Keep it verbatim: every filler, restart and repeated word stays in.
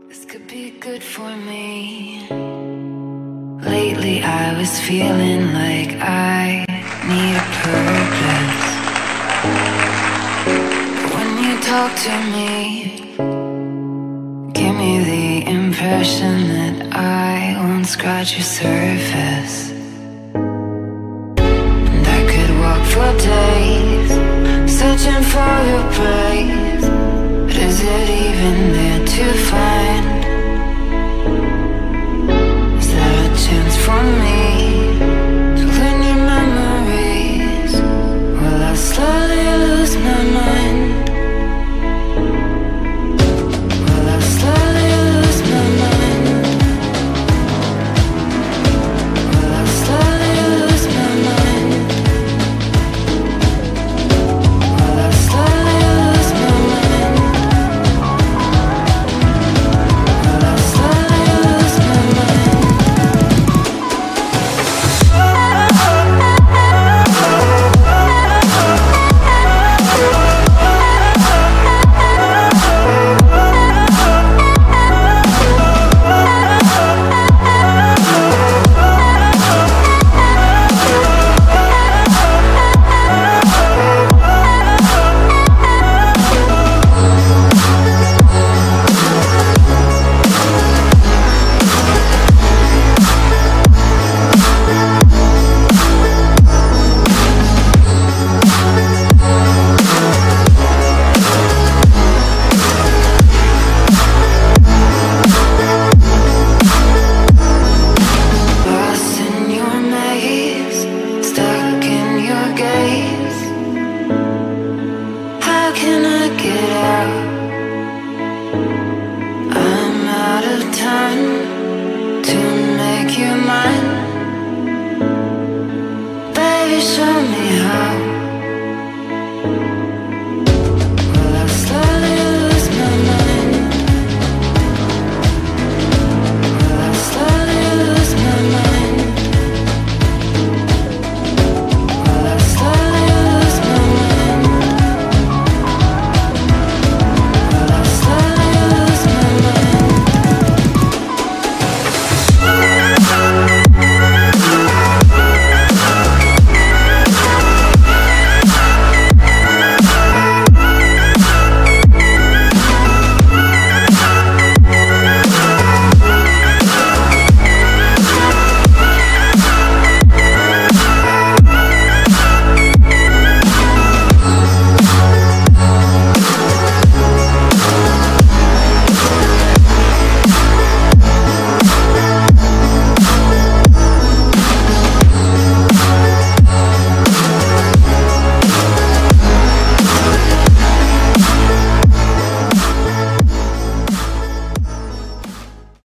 This could be good for me. Lately I was feeling like I need a purpose. When you talk to me, give me the impression that I won't scratch your surface. And I could walk for days, searching for your praise. But is it even